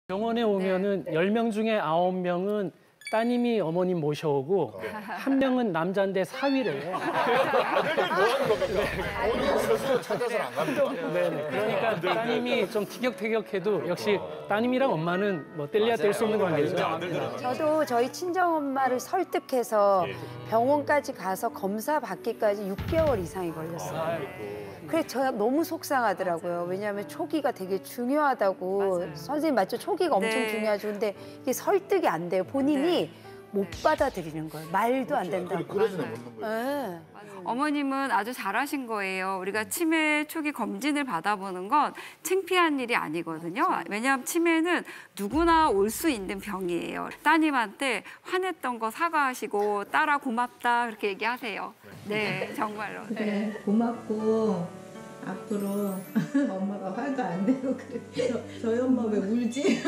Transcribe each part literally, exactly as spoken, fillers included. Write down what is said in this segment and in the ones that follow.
병원에 오면은 네. 열 명 중에 아홉 명은 따님이 어머님 모셔오고 한 명은 남자인데 사위래. 아들들 뭐 하는 겁니까? 본인 스스로 찾아서는 안 갑니까? 네네. 그러니까 따님이 좀 티격태격해도 역시 따님이랑 엄마는 뭐 뗄래야 뗄 수 없는 관계죠. 저도 저희 친정엄마를 설득해서 병원까지 가서 검사 받기까지 육 개월 이상이 걸렸어요. 그래 제가 너무 속상하더라고요. 왜냐하면 초기가 되게 중요하다고. 맞아요. 선생님 맞죠? 초기가 엄청 네. 중요하죠. 근데 이게 설득이 안 돼요. 본인이 못 받아들이는 거예요. 말도 안 된다고. 그래서 묻는 거예요. 네. 어머님은 아주 잘하신 거예요. 우리가 치매 초기 검진을 받아보는 건 창피한 일이 아니거든요. 왜냐하면 치매는 누구나 올 수 있는 병이에요. 따님한테 화냈던 거 사과하시고 딸아 고맙다 그렇게 얘기하세요. 네, 정말로. 네. 네, 고맙고 앞으로 엄마가 화도 안 내고 그랬죠. 저희 엄마 왜 울지?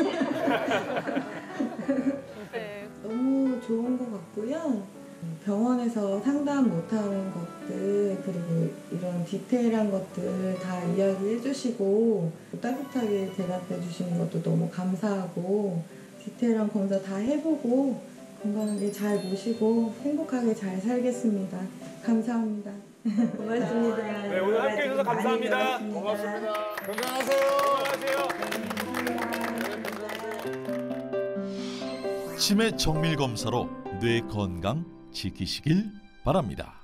네. 너무 좋은 것 같고요. 병원에서 상담 못하는 것들 그리고 이런 디테일한 것들 다 이야기해 주시고 따뜻하게 대답해 주시는 것도 너무 감사하고 디테일한 검사 다 해보고 건강하게 잘 모시고 행복하게 잘 살겠습니다. 감사합니다. 고맙습니다. 네, 오늘 함께 해주셔서 감사합니다. 고맙습니다. 건강하세요. 안녕하세요. 치매 정밀 검사로 뇌 건강 지키시길 바랍니다.